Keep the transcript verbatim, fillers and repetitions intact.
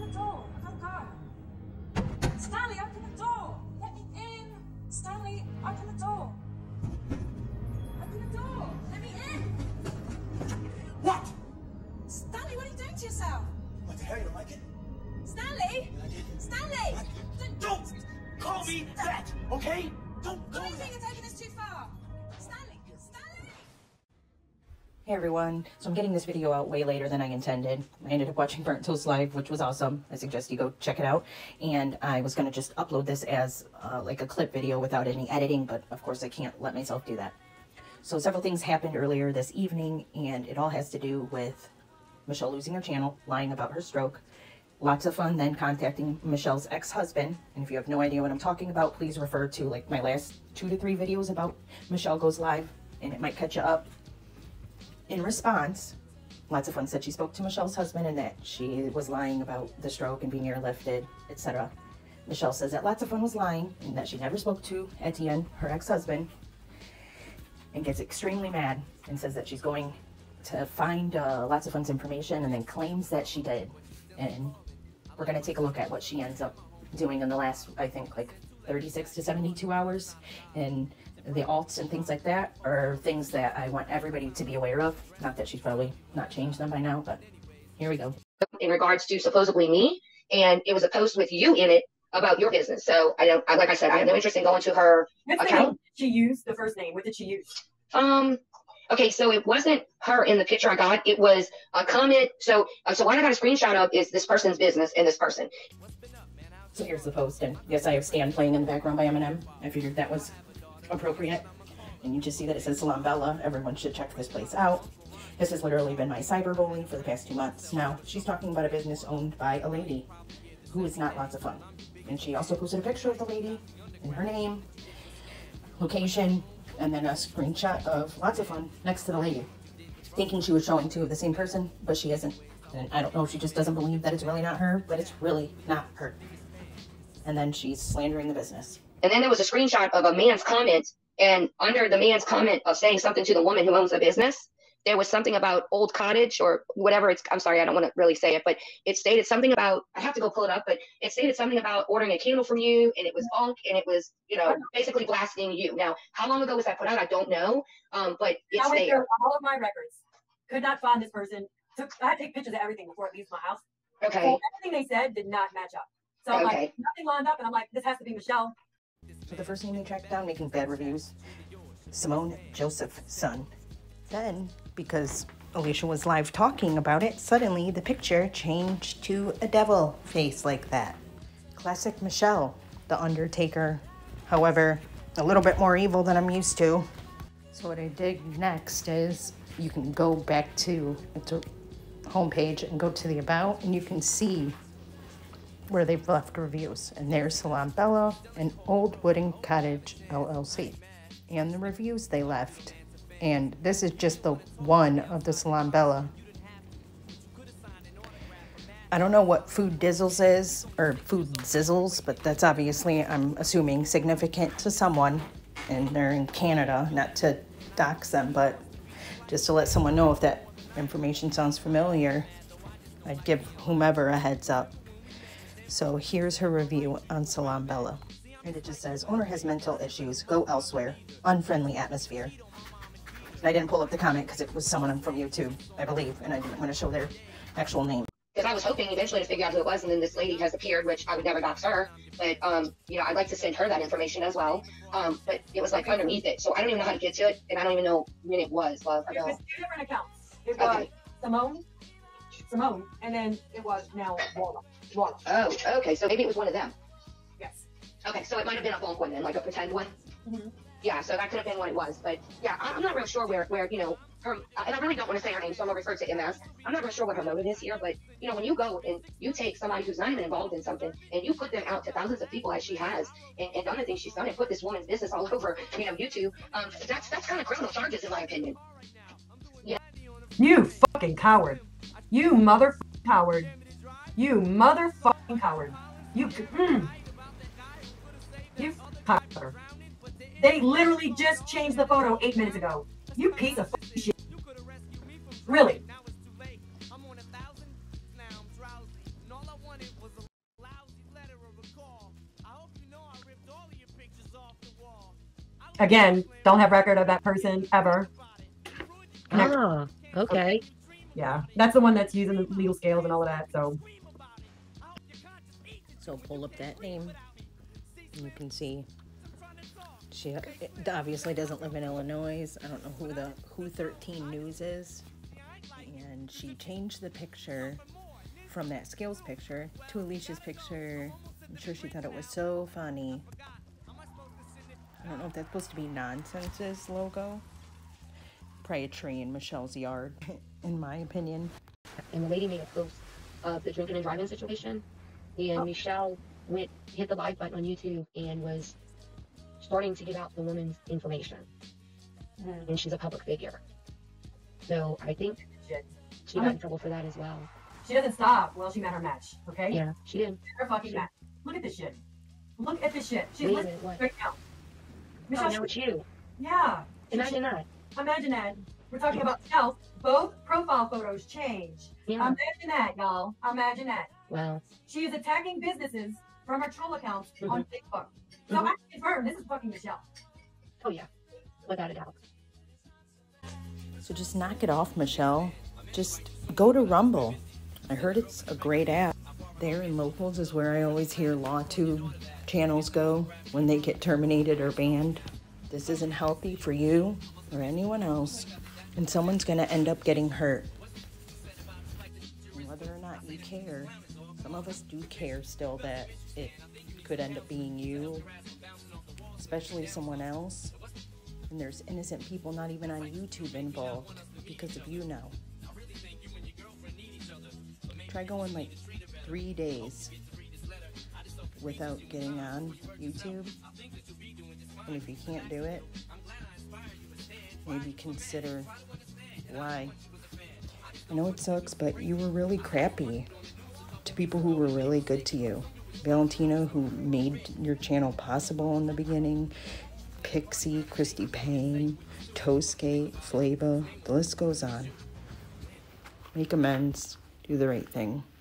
the door. I've got to go. Stanley, open the door. Let me in. Stanley, open the door. Open the door. Let me in. What? Stanley, what are you doing to yourself? What the hell? You don't like it? Stanley! Stanley! Don't call me that, okay? Don't What call do you me think that. you're taking this too far? Stanley! Stanley! Hey everyone, so I'm getting this video out way later than I intended. I ended up watching Burnt Toast Live, which was awesome. I suggest you go check it out. And I was going to just upload this as uh, like a clip video without any editing, but of course I can't let myself do that. So several things happened earlier this evening, and it all has to do with Michelle losing her channel, lying about her stroke. Lots of fun then contacting Michelle's ex-husband. And if you have no idea what I'm talking about, please refer to like my last two to three videos about Michelle Goes Live, and it might catch you up. In response, Lots of Fun said she spoke to Michelle's husband and that she was lying about the stroke and being airlifted, et cetera. Michelle says that Lots of Fun was lying and that she never spoke to Etienne, her ex-husband, and gets extremely mad and says that she's going to find uh, Lots of Fun's information and then claims that she did. And we're going to take a look at what she ends up doing in the last, I think, like thirty-six to seventy-two hours. And the alts and things like that are things that I want everybody to be aware of. Not that she's probably not changed them by now, but here we go. In regards to supposedly me, and it was a post with you in it about your business. So I don't, I, like I said, I have no interest in going to her What's account. The name she used the first name. What did she use? Um, okay, so it wasn't her in the picture I got. It was a comment. So, uh, so what I got a screenshot of is this person's business and this person. So here's the post, and yes, I have Stan playing in the background by Eminem. I figured that was appropriate. And you just see that it says Salon Bella. Everyone should check this place out. This has literally been my cyberbullying for the past two months. Now, she's talking about a business owned by a lady who is not Lots of Fun. And she also posted a picture of the lady and her name, location, and then a screenshot of Lots of Fun next to the lady, thinking she was showing two of the same person, but she isn't. And I don't know if she just doesn't believe that it's really not her, but it's really not her. And then she's slandering the business. And then there was a screenshot of a man's comment, and under the man's comment of saying something to the woman who owns the business, there was something about Old Cottage or whatever it's, I'm sorry, I don't want to really say it, but it stated something about, I have to go pull it up, but it stated something about ordering a candle from you, and it was bunk, and it was, you know, basically blasting you. Now, how long ago was that put out? I don't know, um, but it's I went there. through all of my records. Could not find this person. Took, I had to take pictures of everything before it leaves my house. Okay. So everything they said did not match up. So I'm Okay. like, nothing lined up, and I'm like, this has to be Michelle. So the first name they tracked down making bad reviews, Simone Joseph's son. Then, because Alicia was live talking about it, suddenly the picture changed to a devil face like that. Classic Michelle, the Undertaker. However, a little bit more evil than I'm used to. So what I did next is you can go back to the homepage and go to the About, and you can see where they've left reviews. And there's Salon Bella and Old Wooden Cottage L L C and the reviews they left. And this is just the one of the Salon Bella. I don't know what Food Dizzles is, or Food Zizzles, but that's obviously, I'm assuming, significant to someone. And they're in Canada, not to dox them, but just to let someone know if that information sounds familiar, I'd give whomever a heads up. So here's her review on Salon Bella. And it just says, owner has mental issues, go elsewhere, unfriendly atmosphere. And I didn't pull up the comment because it was someone from YouTube, I believe, and I didn't want to show their actual name. Because I was hoping eventually to figure out who it was, and then this lady has appeared, which I would never dox her, but, um, you know, I'd like to send her that information as well, um, but it was, like, underneath it, so I don't even know how to get to it, and I don't even know when it was, love. I It was don't. two different accounts. It was Okay. Simone, Simone, and then it was now Walla. Walla. Oh, okay, so maybe it was one of them. Yes. Okay, so it might have been a bulk one then, like a pretend one. Mm-hmm. Yeah, so that could have been what it was, but yeah, I- I'm not real sure where, where, you know, her, and I really don't want to say her name, so I'm gonna refer to M S. I'm not real sure what her motive is here, but, you know, when you go and you take somebody who's not even involved in something, and you put them out to thousands of people as she has, and, and done the things she's done, and put this woman's business all over, you know, YouTube, um, that's, that's kind of criminal charges, in my opinion. Yeah. You fucking coward. You motherfucking coward. You motherfucking coward. You, mm. You coward. They literally just changed the photo eight minutes ago. You piece of fucking shit. Really? again, don't have record of that person ever. Next- Ah, okay. Yeah, that's the one that's using the legal scales and all of that. So So pull up that name. And you can see she obviously doesn't live in Illinois. I don't know who the Who thirteen News is. And she changed the picture from that scales picture to Alicia's picture. I'm sure she thought it was so funny. I don't know if that's supposed to be Nonsense's logo. Probably a tree in Michelle's yard, in my opinion. And the lady made a post of the drinking and driving situation. And Michelle went, hit the live button on YouTube and was starting to give out the woman's information. Mm. And she's a public figure. So I think shit. she got in trouble for that as well. She doesn't stop. Well, she met her match. Okay. Yeah, she did. Her fucking match. Look at this shit. Look at this shit. She's Wait a listening minute, what? right now. Oh, Michelle, now it's you. yeah. Imagine that. Imagine that. We're talking about self. Both profile photos change. Yeah. Imagine that, y'all. Imagine that. Wow. She is attacking businesses from her troll accounts Mhm. on Facebook. So Mhm. I can confirm this is fucking Michelle. Oh yeah, without a doubt. So just knock it off, Michelle. Just go to Rumble. I heard it's a great app. There in locals is where I always hear LawTube channels go when they get terminated or banned. This isn't healthy for you or anyone else, and someone's gonna end up getting hurt. And whether or not you care, some of us do care still that it could end up being you, especially someone else. And there's innocent people not even on YouTube involved because of you now. Try going like three days without getting on YouTube. And if you can't do it, maybe consider why. I know it sucks, but you were really crappy to people who were really good to you. Valentina, who made your channel possible in the beginning, Pixie, Christy Payne, Toastgate, Flava, the list goes on. Make amends, do the right thing.